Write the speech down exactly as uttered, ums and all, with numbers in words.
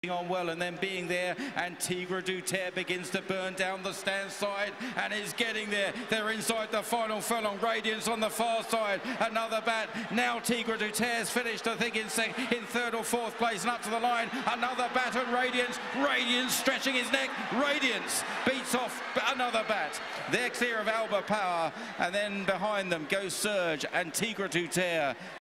on well, and then being there, and Tigre du Terre begins to burn down the stand side and is getting there. They're inside the final furlong. Raydiance on the far side, another bat. Now Tigre du Terre's finished, I think, in, in third or fourth place, and up to the line, another bat and Raydiance. Raydiance stretching his neck. Raydiance beats off another bat. They're clear of Alba Power, and then behind them goes Surge and Tigre du Terre.